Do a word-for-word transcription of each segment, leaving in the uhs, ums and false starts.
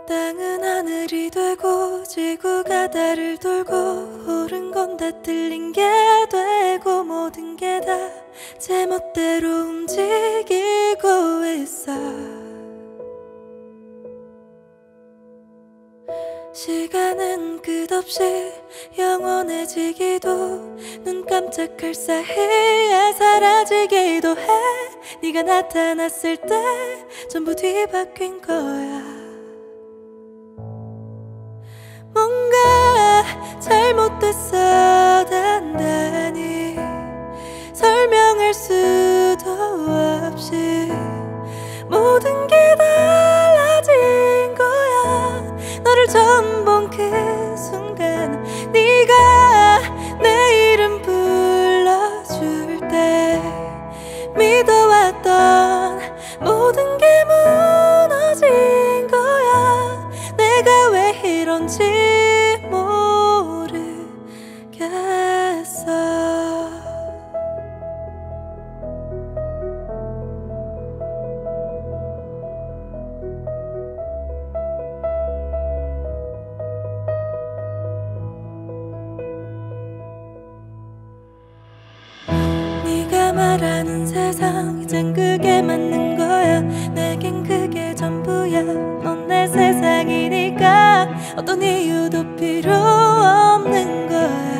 땅은 하늘이 되고 지구가 달을 돌고 옳은 건 다 틀린 게 되고 모든 게 다 제멋대로 움직이고 있어. 시간은 끝없이 영원해지기도 눈 깜짝할 사이에 사라지기도 해. 네가 나타났을 때 전부 뒤바뀐 거야. 뭔가 잘못됐어 단단히 설명할 수도 없이 모든 게 달라진 거야. 너를 처음 본 그 순간 네가 내 이름 불러줄 때 믿어왔던 모든 게 무너진 거야. 내가 왜 이런지 모르겠어. 네가 말하는 세상 이젠 그게 맞는 거야. 내겐 그게 전부야. 넌 내 세상이니까 어떤 이유도 필요 없는 거야.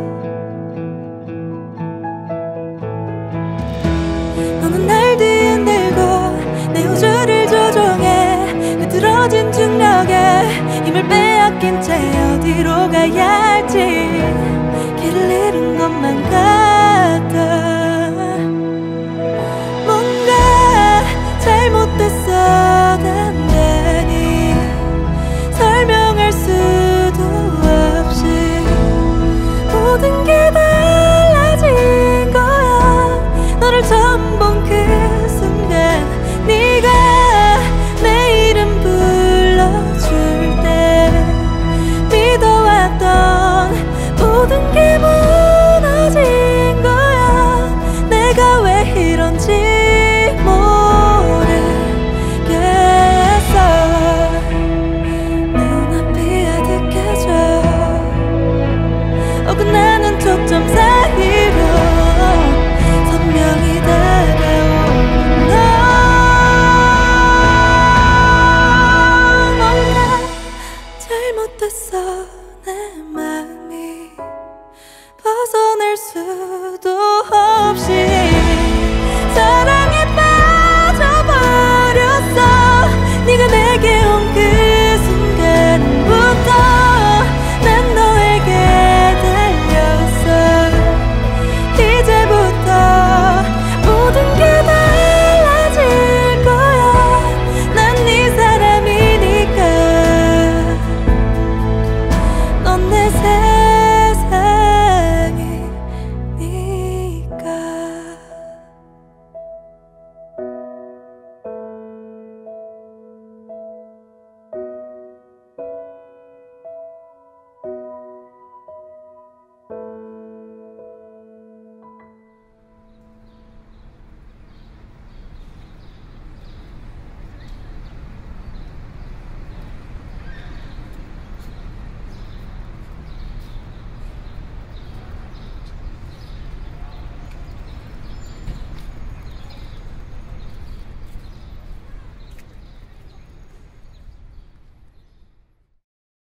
너는 날 뒤흔들고 내 우주를 조종해. 흐트러진 중력에 힘을 빼앗긴 채 어디로 가야 할지 길을 잃은 것만 같아. 잘못됐어 단단히 설명할 수도 없이 모든 게 달라진 거야. 너를 처음 본 그 순간 네가 내 이름 불러줄 때 믿어왔던 모든 게 무너진 거야. 내가 왜 이런지